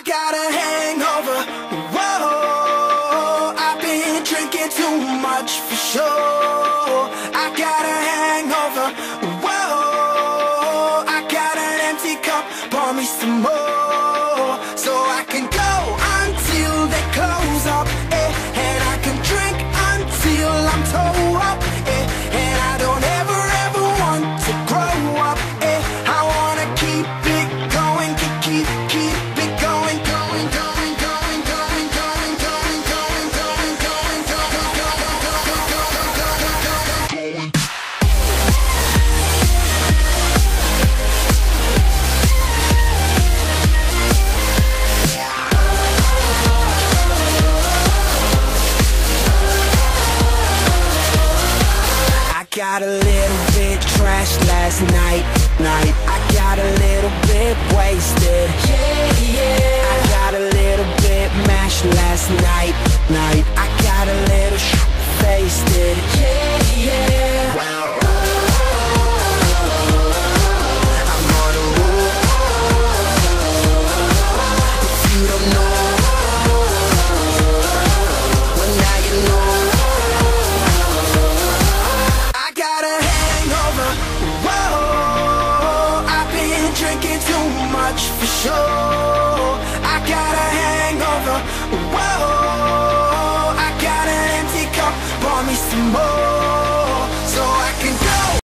got a hangover. Whoa, I've been drinking too much for sure. I got a hangover. Whoa, I got an empty cup. Pour me some more, so I can go until they close up, and I can drink until I'm toe up, and I don't ever want to grow up, I wanna keep it going, keep it going, going, going, going, going, going, going, going, going, going, going, going. I got a little bit trashed last night. I got a little bit wasted. I got a little bit mashed last night. I got a little faced. Well, I'm on a roll. If you don't know, well now you know. I got a hangover. Whoa, I've been drinking too much for sure.